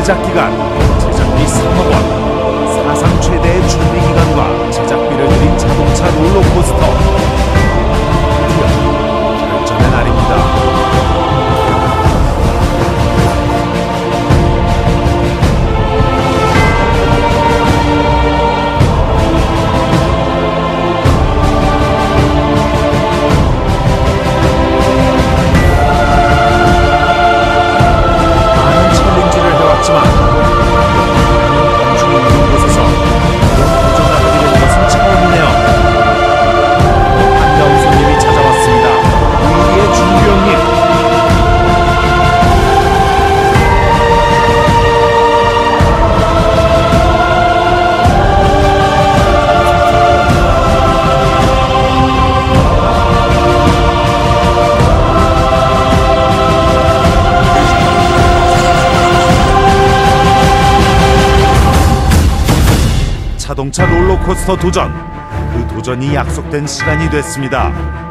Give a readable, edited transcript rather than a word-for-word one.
제작 기간 제작비 3억 원, 사상 최대의 준비 기간과 제작비를 들인 자동차 롤러코스터. 드디어 결전의 날입니다. 자동차 롤러코스터 도전, 그 도전이 약속된 시간이 됐습니다.